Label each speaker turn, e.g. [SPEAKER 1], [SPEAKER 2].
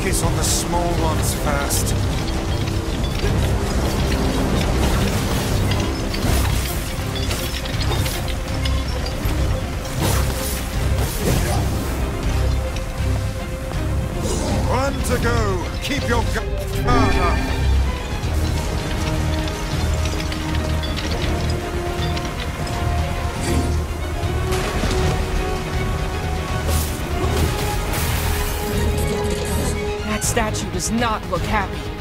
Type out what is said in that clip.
[SPEAKER 1] Focus on the small ones first. One to go. Keep your guard up.
[SPEAKER 2] That statue does not look happy.